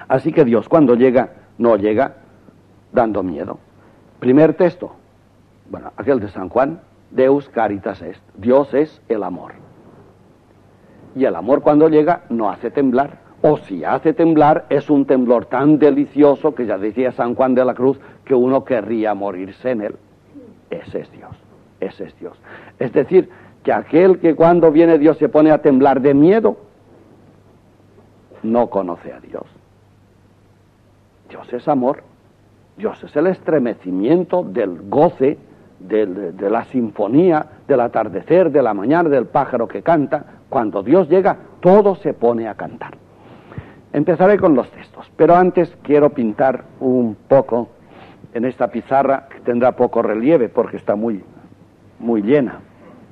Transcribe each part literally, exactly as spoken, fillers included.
Así que Dios cuando llega, no llega dando miedo. Primer texto, bueno, aquel de San Juan, Deus caritas est, Dios es el amor. Y el amor cuando llega no hace temblar, o si hace temblar es un temblor tan delicioso que ya decía San Juan de la Cruz que uno querría morirse en él. Ese es Dios, ese es Dios. Es decir, que aquel que cuando viene Dios se pone a temblar de miedo, no conoce a Dios. Dios es amor, Dios es el estremecimiento del goce, del, de la sinfonía, del atardecer, de la mañana, del pájaro que canta. Cuando Dios llega, todo se pone a cantar. Empezaré con los textos, pero antes quiero pintar un poco en esta pizarra, que tendrá poco relieve porque está muy, muy llena.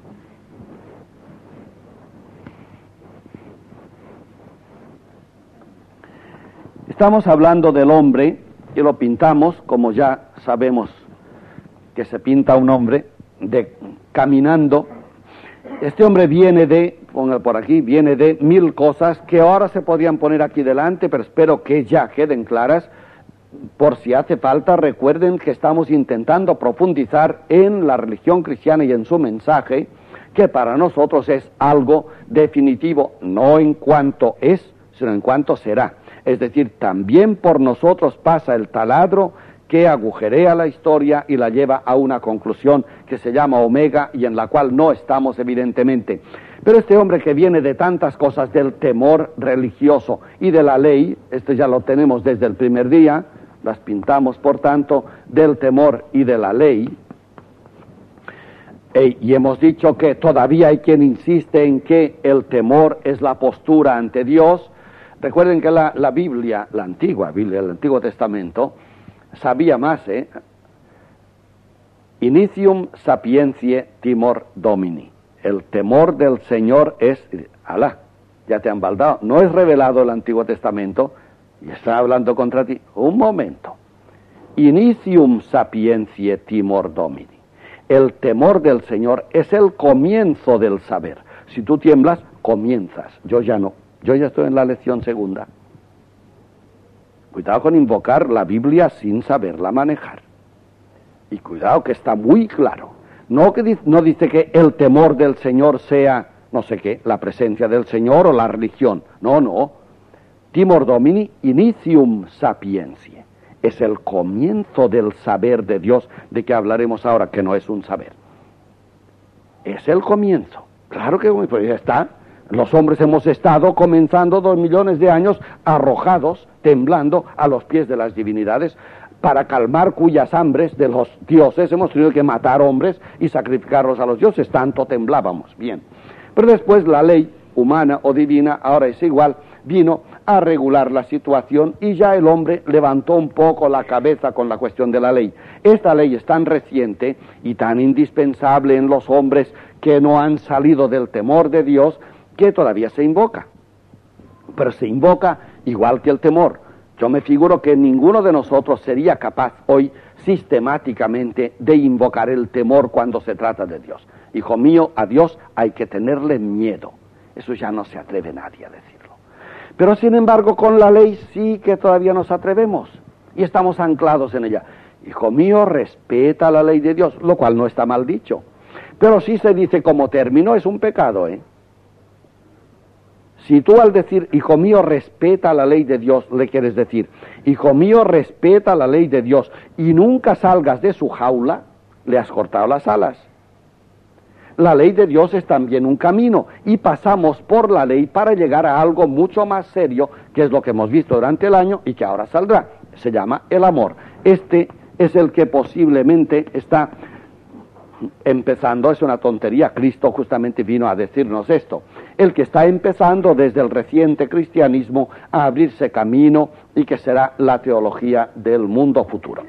Estamos hablando del hombre y lo pintamos, como ya sabemos que se pinta un hombre, de caminando. Este hombre viene de, ponga por aquí, viene de mil cosas que ahora se podían poner aquí delante, pero espero que ya queden claras. Por si hace falta, recuerden que estamos intentando profundizar en la religión cristiana y en su mensaje, que para nosotros es algo definitivo, no en cuanto es, sino en cuanto será. Es decir, también por nosotros pasa el taladro que agujerea la historia y la lleva a una conclusión que se llama Omega y en la cual no estamos evidentemente. Pero este hombre que viene de tantas cosas, del temor religioso y de la ley, este ya lo tenemos desde el primer día, las pintamos por tanto, del temor y de la ley, e, y hemos dicho que todavía hay quien insiste en que el temor es la postura ante Dios. Recuerden que la, la Biblia, la antigua Biblia, el Antiguo Testamento, sabía más, ¿eh? Initium sapientiae timor domini. El temor del Señor es, alá, ya te han baldado, no es revelado el Antiguo Testamento, y está hablando contra ti. Un momento. Initium sapientiae timor domini. El temor del Señor es el comienzo del saber. Si tú tiemblas, comienzas. Yo ya no. Yo ya estoy en la lección segunda. Cuidado con invocar la Biblia sin saberla manejar. Y cuidado que está muy claro. No, que no dice que el temor del Señor sea, no sé qué, la presencia del Señor o la religión. No, no. Timor domini initium sapientiae. Es el comienzo del saber de Dios, de que hablaremos ahora, que no es un saber. Es el comienzo. Claro que pues ya está. Los hombres hemos estado comenzando dos millones de años arrojados, temblando a los pies de las divinidades, para calmar cuyas hambres de los dioses hemos tenido que matar hombres y sacrificarlos a los dioses, tanto temblábamos. Bien. Pero después la ley humana o divina, ahora es igual, vino a regular la situación y ya el hombre levantó un poco la cabeza con la cuestión de la ley. Esta ley es tan reciente y tan indispensable en los hombres que no han salido del temor de Dios, que todavía se invoca, pero se invoca igual que el temor. Yo me figuro que ninguno de nosotros sería capaz hoy sistemáticamente de invocar el temor cuando se trata de Dios. Hijo mío, a Dios hay que tenerle miedo. Eso ya no se atreve nadie a decirlo. Pero sin embargo con la ley sí que todavía nos atrevemos y estamos anclados en ella. Hijo mío, respeta la ley de Dios, lo cual no está mal dicho. Pero sí se dice como término, es un pecado, ¿eh? Si tú al decir, hijo mío, respeta la ley de Dios, le quieres decir, hijo mío, respeta la ley de Dios, y nunca salgas de su jaula, le has cortado las alas. La ley de Dios es también un camino, y pasamos por la ley para llegar a algo mucho más serio, que es lo que hemos visto durante el año, y que ahora saldrá. Se llama el amor. Este es el que posiblemente está empezando, es una tontería, Cristo justamente vino a decirnos esto, el que está empezando desde el reciente cristianismo a abrirse camino y que será la teología del mundo futuro.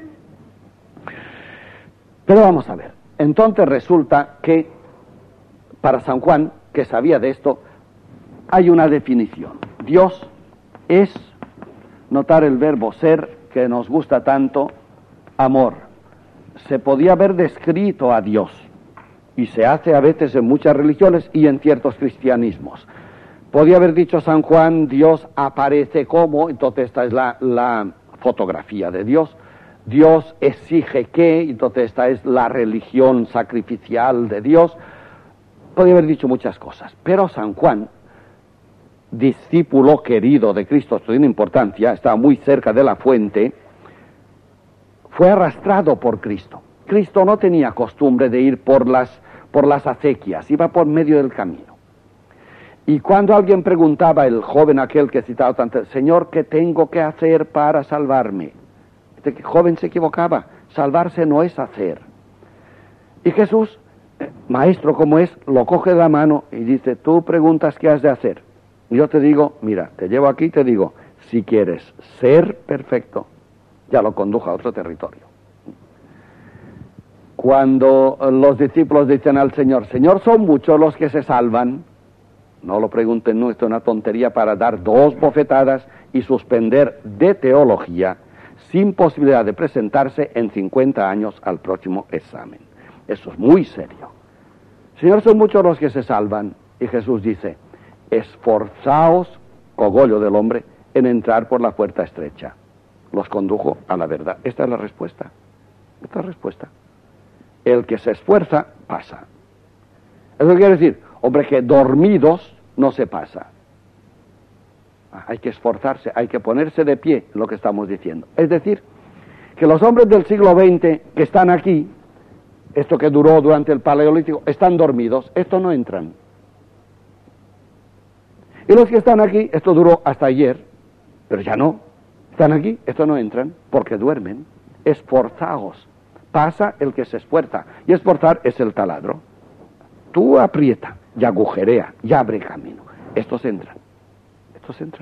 Pero vamos a ver, entonces resulta que para San Juan, que sabía de esto, hay una definición. Dios es, notar el verbo ser, que nos gusta tanto, amor. Se podía haber descrito a Dios, y se hace a veces en muchas religiones y en ciertos cristianismos, Podía haber dicho San Juan, Dios aparece como, entonces esta es la, la fotografía de Dios. Dios exige que, entonces esta es la religión sacrificial de Dios. Podía haber dicho muchas cosas, pero San Juan, discípulo querido de Cristo, esto tiene importancia, estaba muy cerca de la fuente, fue arrastrado por Cristo. Cristo no tenía costumbre de ir por las, por las acequias, iba por medio del camino. Y cuando alguien preguntaba, el joven aquel que citaba tanto, Señor, ¿qué tengo que hacer para salvarme? Este joven se equivocaba, salvarse no es hacer. Y Jesús, maestro como es, lo coge de la mano y dice, tú preguntas qué has de hacer. Y yo te digo, mira, te llevo aquí y te digo, si quieres ser perfecto, ya lo condujo a otro territorio. Cuando los discípulos dicen al Señor, Señor, son muchos los que se salvan, no lo pregunten, no, esto es una tontería para dar dos bofetadas y suspender de teología sin posibilidad de presentarse en cincuenta años al próximo examen. Eso es muy serio. Señor, son muchos los que se salvan. Y Jesús dice, esforzaos, cogollo del hombre, en entrar por la puerta estrecha. Los condujo a la verdad. Esta es la respuesta. Esta es la respuesta. El que se esfuerza, pasa. Eso quiere decir, hombre, que dormidos no se pasa. Hay que esforzarse, hay que ponerse de pie, lo que estamos diciendo. Es decir, que los hombres del siglo veinte que están aquí, esto que duró durante el Paleolítico, están dormidos, esto no entran. Y los que están aquí, esto duró hasta ayer, pero ya no. Están aquí, esto no entran, porque duermen. Esforzaos. Pasa el que se esfuerza. Y esforzar es el taladro. Tú aprieta, y agujerea, y abre camino. Estos entran. Estos entran.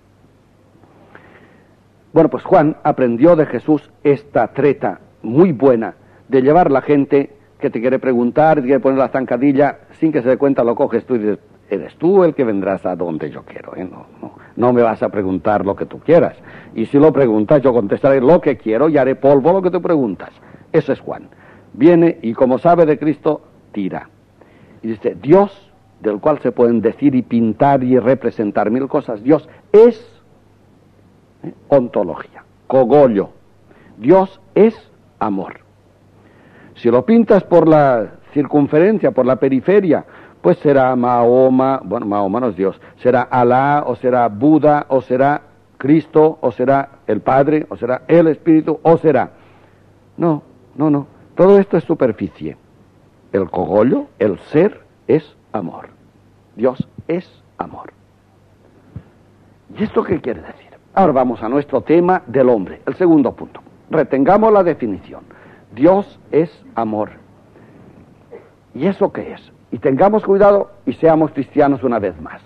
Bueno, pues Juan aprendió de Jesús esta treta muy buena de llevar la gente que te quiere preguntar, te quiere poner la zancadilla, sin que se dé cuenta lo coges tú y dices, eres tú el que vendrás a donde yo quiero, ¿eh? No, no, no me vas a preguntar lo que tú quieras. Y si lo preguntas, yo contestaré lo que quiero y haré polvo lo que tú preguntas. Eso es Juan. Viene y como sabe de Cristo, tira. Y dice, Dios, del cual se pueden decir y pintar y representar mil cosas, Dios es ¿eh? ontología, cogollo. Dios es amor. Si lo pintas por la circunferencia, por la periferia, pues será Mahoma, bueno, Mahoma no es Dios, será Alá, o será Buda, o será Cristo, o será el Padre, o será el Espíritu, o será... No, no, no, todo esto es superficie. El cogollo, el ser, es amor. Dios es amor. ¿Y esto qué quiere decir? Ahora vamos a nuestro tema del hombre, el segundo punto. Retengamos la definición. Dios es amor. ¿Y eso qué es? Y tengamos cuidado y seamos cristianos una vez más.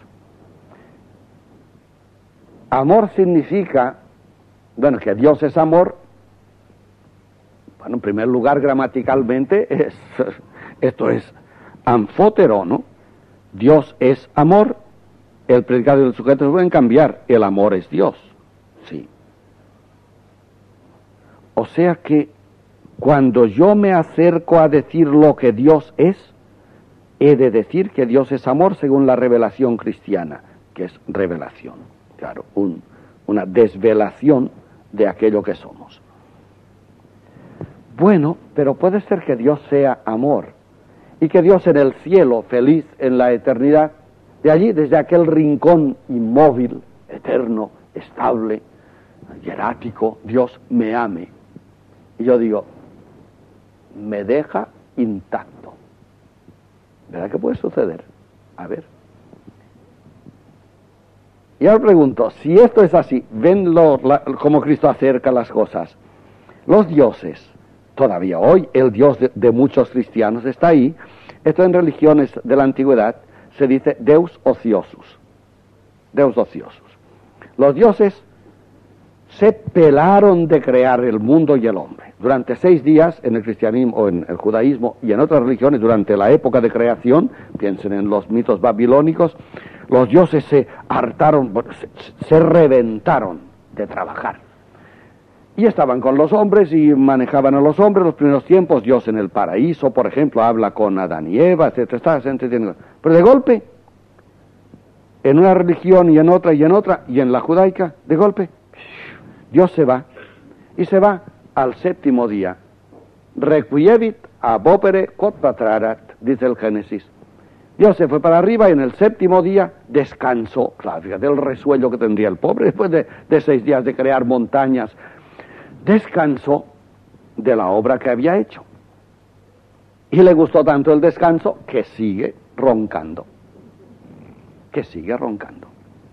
Amor significa, bueno, que Dios es amor. Bueno, en primer lugar, gramaticalmente, es, esto es anfótero, ¿no? Dios es amor, el predicado y el sujeto se pueden cambiar, el amor es Dios, sí. O sea que cuando yo me acerco a decir lo que Dios es, he de decir que Dios es amor según la revelación cristiana, que es revelación, claro, un, una desvelación de aquello que somos. Bueno, pero puede ser que Dios sea amor y que Dios en el cielo, feliz en la eternidad, de allí, desde aquel rincón inmóvil, eterno, estable, hierático, Dios me ame. Y yo digo, me deja intacto. ¿Verdad que puede suceder? A ver. Y ahora pregunto, si esto es así, ven lo, la, cómo Cristo acerca las cosas. Los dioses, todavía hoy el Dios de, de muchos cristianos está ahí. Esto en religiones de la antigüedad se dice Deus ociosus. Deus ociosus. Los dioses se pelaron de crear el mundo y el hombre. Durante seis días en el cristianismo o en el judaísmo y en otras religiones, durante la época de creación, piensen en los mitos babilónicos, los dioses se hartaron, se, se reventaron de trabajar. Y estaban con los hombres y manejaban a los hombres. Los primeros tiempos, Dios en el paraíso, por ejemplo, habla con Adán y Eva, etcétera, está, se entretiene. Pero de golpe, en una religión y en otra y en otra, y en la judaica, de golpe, Dios se va, y se va al séptimo día. Requievit ab opere quod patrarat, dice el Génesis. Dios se fue para arriba y en el séptimo día descansó. Claro, fíjate el resuello que tendría el pobre después de, de seis días de crear montañas. Descansó de la obra que había hecho. Y le gustó tanto el descanso que sigue roncando. Que sigue roncando.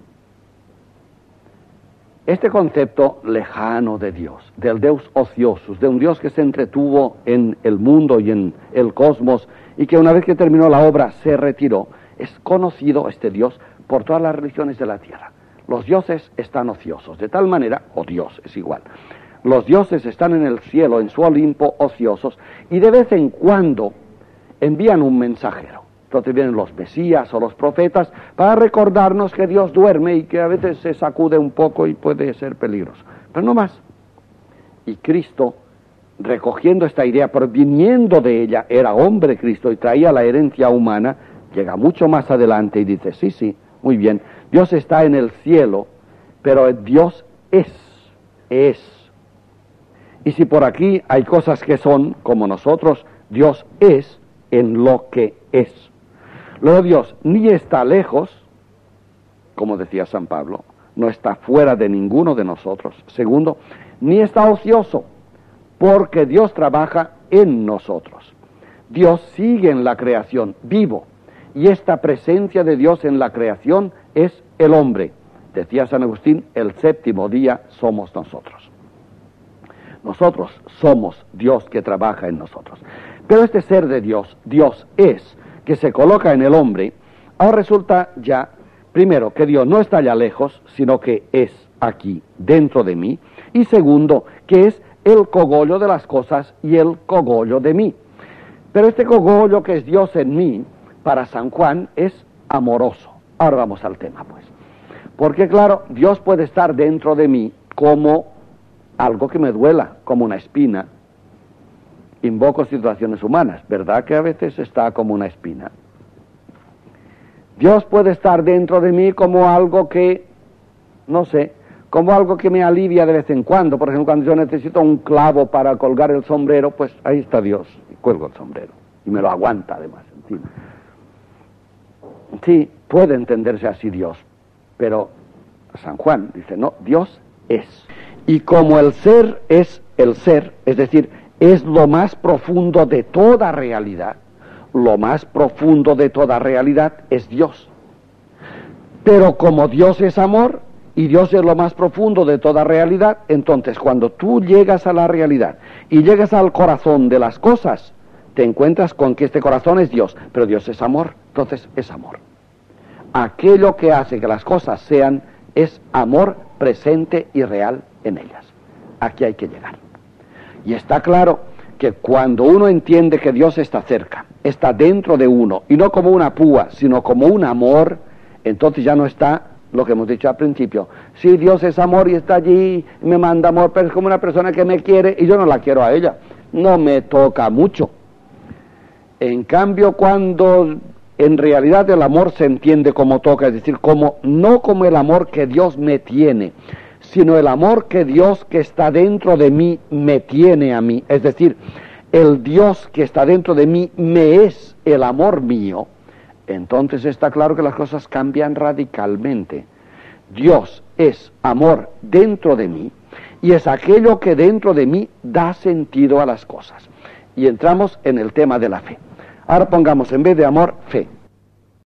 Este concepto lejano de Dios, del Deus ociosus, de un Dios que se entretuvo en el mundo y en el cosmos y que una vez que terminó la obra se retiró, es conocido este Dios por todas las religiones de la tierra. Los dioses están ociosos, de tal manera, o Dios es igual, los dioses están en el cielo, en su Olimpo, ociosos, y de vez en cuando envían un mensajero. Entonces vienen los mesías o los profetas para recordarnos que Dios duerme y que a veces se sacude un poco y puede ser peligroso. Pero no más. Y Cristo, recogiendo esta idea, proviniendo de ella, era hombre Cristo y traía la herencia humana, llega mucho más adelante y dice, sí, sí, muy bien, Dios está en el cielo, pero Dios es, es. Y si por aquí hay cosas que son como nosotros, Dios es en lo que es. Luego Dios ni está lejos, como decía San Pablo, no está fuera de ninguno de nosotros. Segundo, ni está ocioso, porque Dios trabaja en nosotros. Dios sigue en la creación, vivo, y esta presencia de Dios en la creación es el hombre. Decía San Agustín, el séptimo día somos nosotros. Nosotros somos Dios que trabaja en nosotros. Pero este ser de Dios, Dios es, que se coloca en el hombre, ahora resulta ya, primero, que Dios no está allá lejos, sino que es aquí, dentro de mí, y segundo, que es el cogollo de las cosas y el cogollo de mí. Pero este cogollo que es Dios en mí, para San Juan, es amoroso. Ahora vamos al tema, pues. Porque claro, Dios puede estar dentro de mí como algo que me duela, como una espina. Invoco situaciones humanas, ¿verdad que a veces está como una espina? Dios puede estar dentro de mí como algo que, no sé, como algo que me alivia de vez en cuando. Por ejemplo, cuando yo necesito un clavo para colgar el sombrero, pues ahí está Dios, y cuelgo el sombrero, y me lo aguanta además encima. Sí, puede entenderse así Dios, pero San Juan dice, no, Dios es. Y como el ser es el ser, es decir, es lo más profundo de toda realidad, lo más profundo de toda realidad es Dios. Pero como Dios es amor, y Dios es lo más profundo de toda realidad, entonces cuando tú llegas a la realidad y llegas al corazón de las cosas, te encuentras con que este corazón es Dios, pero Dios es amor, entonces es amor. Aquello que hace que las cosas sean es amor presente y real en ellas. Aquí hay que llegar. Y está claro que cuando uno entiende que Dios está cerca, está dentro de uno, y no como una púa, sino como un amor, entonces ya no está lo que hemos dicho al principio. Sí, Dios es amor y está allí, y me manda amor, pero es como una persona que me quiere y yo no la quiero a ella. No me toca mucho. En cambio, cuando en realidad el amor se entiende como toca, es decir, como no como el amor que Dios me tiene, sino el amor que Dios que está dentro de mí me tiene a mí. Es decir, el Dios que está dentro de mí me es el amor mío. Entonces está claro que las cosas cambian radicalmente. Dios es amor dentro de mí y es aquello que dentro de mí da sentido a las cosas. Y entramos en el tema de la fe. Ahora pongamos en vez de amor, fe.